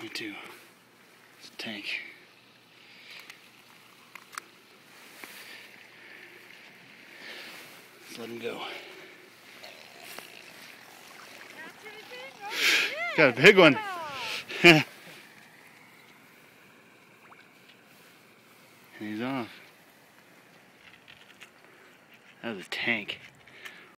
into the tank. Let's let him go. Got a big one. And he's off. That was a tank.